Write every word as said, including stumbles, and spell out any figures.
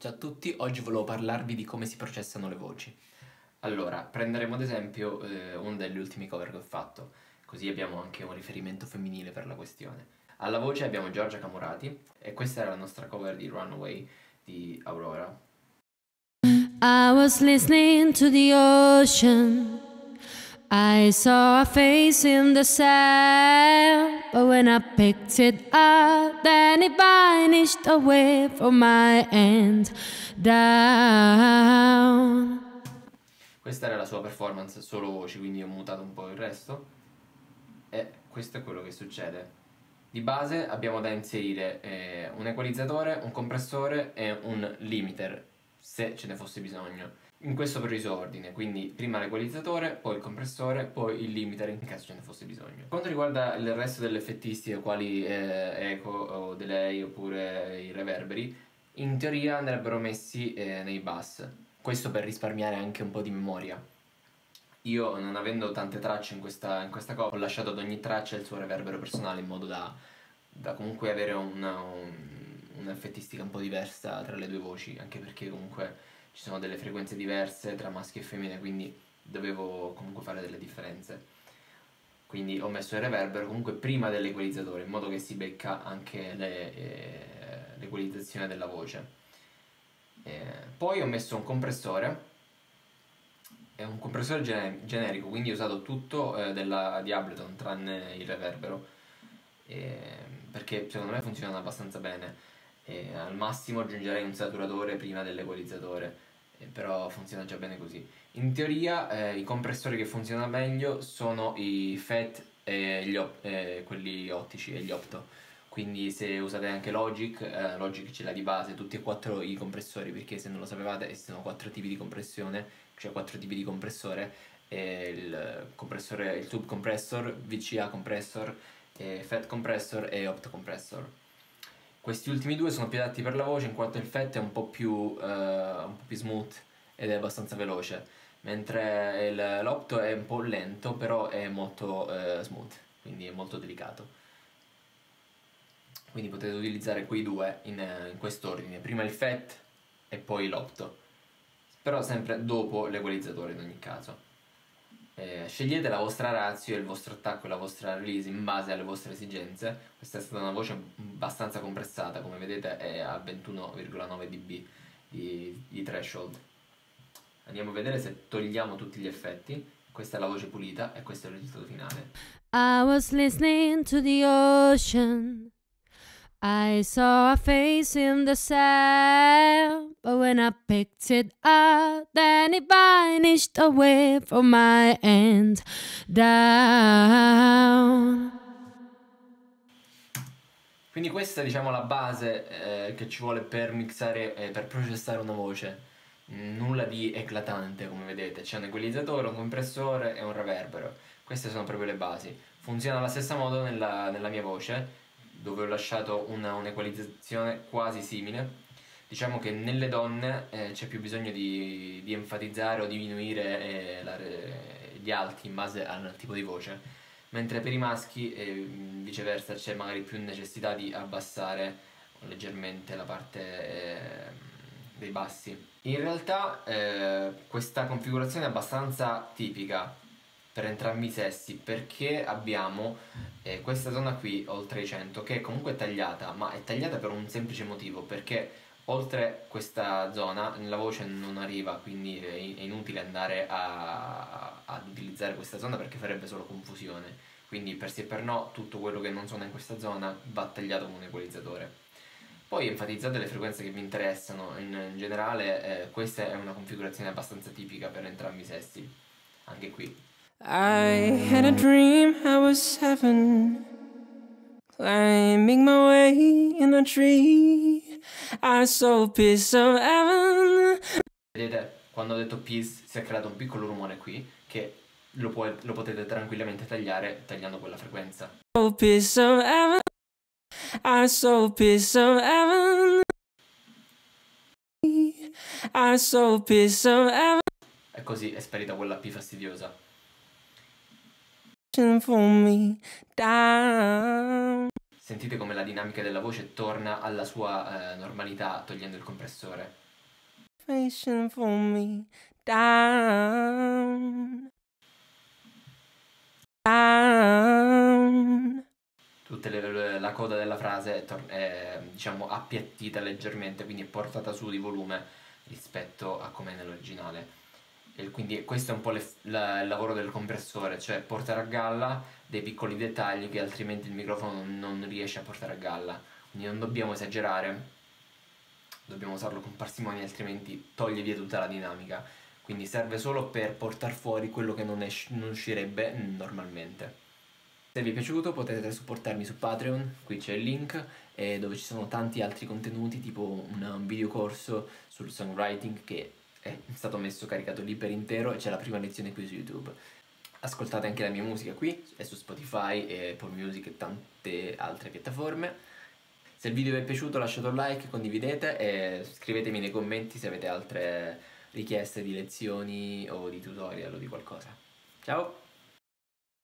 Ciao a tutti, oggi volevo parlarvi di come si processano le voci. Allora, prenderemo ad esempio eh, uno degli ultimi cover che ho fatto, così abbiamo anche un riferimento femminile per la questione. Alla voce abbiamo Giorgia Camurati e questa era la nostra cover di Runaway di Aurora. I was listening to the ocean. I saw a face in the sand, but when I picked it up, then it vanished away from my hand down. Questa era la sua performance solo voci, quindi ho mutato un po' il resto. E questo è quello che succede. Di base abbiamo da inserire eh, un equalizzatore, un compressore e un limiter, se ce ne fosse bisogno. In questo preciso ordine, quindi prima l'equalizzatore, poi il compressore, poi il limiter in caso ce ne fosse bisogno. Per quanto riguarda il resto delle effettistiche, quali eh, eco o delay oppure i reverberi, in teoria andrebbero messi eh, nei bus. Questo per risparmiare anche un po' di memoria. Io, non avendo tante tracce in questa, in questa cosa, ho lasciato ad ogni traccia il suo reverbero personale in modo da, da comunque avere una, un, un'effettistica un po' diversa tra le due voci, anche perché comunque ci sono delle frequenze diverse tra maschi e femmine, quindi dovevo comunque fare delle differenze. Quindi ho messo il reverbero comunque prima dell'equalizzatore, in modo che si becca anche le, eh, l'equalizzazione della voce. Eh, poi ho messo un compressore. È un compressore gener- generico, quindi ho usato tutto eh, della, di Ableton tranne il reverbero, eh, perché secondo me funzionano abbastanza bene. Eh, al massimo aggiungerei un saturatore prima dell'equalizzatore, eh, però funziona già bene così. In teoria eh, i compressori che funzionano meglio sono i F E T e gli op- eh, quelli ottici e gli opto. Quindi se usate anche Logic, eh, Logic ce l'ha di base tutti e quattro i compressori, perché se non lo sapevate esistono quattro tipi di compressione, cioè quattro tipi di compressore, eh, il compressore, il tube compressor, V C A compressor, eh, F E T compressor e opt compressor. Questi ultimi due sono più adatti per la voce, in quanto il F E T è un po' più, eh, un po' più smooth ed è abbastanza veloce, mentre il, l'opto è un po' lento, però è molto eh, smooth, quindi è molto delicato. Quindi potete utilizzare quei due in, in quest'ordine, prima il F E T e poi l'opto, però sempre dopo l'equalizzatore in ogni caso. Eh, scegliete la vostra ratio, il vostro attacco e la vostra release in base alle vostre esigenze. Questa è stata una voce abbastanza compressata, come vedete è a ventuno virgola nove decibel di, di threshold. Andiamo a vedere se togliamo tutti gli effetti. Questa è la voce pulita e questo è il risultato finale. I was listening to the ocean. I saw a face in the sand, but when I picked it up, then it vanished away from my hand down. Quindi questa è, diciamo, la base eh, che ci vuole per mixare, eh, per processare una voce. Nulla di eclatante, come vedete. C'è un equalizzatore, un compressore e un reverbero. Queste sono proprio le basi. Funziona allo stesso modo nella, nella mia voce, dove ho lasciato una, un'equalizzazione quasi simile. Diciamo che nelle donne eh, c'è più bisogno di, di enfatizzare o diminuire eh, la, gli alti in base al tipo di voce, mentre per i maschi eh, viceversa c'è magari più necessità di abbassare leggermente la parte eh, dei bassi. In realtà eh, questa configurazione è abbastanza tipica per entrambi i sessi, perché abbiamo eh, questa zona qui oltre i cento che è comunque tagliata, ma è tagliata per un semplice motivo, perché oltre questa zona la voce non arriva, quindi è inutile andare a, ad utilizzare questa zona perché farebbe solo confusione. Quindi per sì e per no tutto quello che non suona in questa zona va tagliato con un equalizzatore. Poi enfatizzate le frequenze che vi interessano. In, in generale eh, questa è una configurazione abbastanza tipica per entrambi i sessi, anche qui. I had a dream I was seven, climbing my way in a tree. I saw a piece of heaven. Vedete, quando ho detto peace si è creato un piccolo rumore qui che lo, può, lo potete tranquillamente tagliare tagliando quella frequenza. A piece of heaven. I saw a piece of heaven. I saw a piece of heaven. E così è sparita quella P fastidiosa. For me down. Sentite come la dinamica della voce torna alla sua eh, normalità togliendo il compressore. motivation for me down, down. Tutte le, la coda della frase è, tor- è diciamo appiattita leggermente, quindi è portata su di volume rispetto a come è nell'originale. E quindi questo è un po' le- la- il lavoro del compressore, cioè portare a galla dei piccoli dettagli che altrimenti il microfono non riesce a portare a galla. Quindi non dobbiamo esagerare, dobbiamo usarlo con parsimonia, altrimenti toglie via tutta la dinamica. Quindi serve solo per portare fuori quello che non, esce- non uscirebbe normalmente. Se vi è piaciuto potete supportarmi su Patreon, qui c'è il link, eh, dove ci sono tanti altri contenuti, tipo un videocorso sul songwriting che è stato messo caricato lì per intero e c'è la prima lezione qui su YouTube. Ascoltate anche la mia musica qui, è su Spotify e Apple Music e tante altre piattaforme. Se il video vi è piaciuto lasciate un like, condividete e scrivetemi nei commenti se avete altre richieste di lezioni o di tutorial o di qualcosa. Ciao!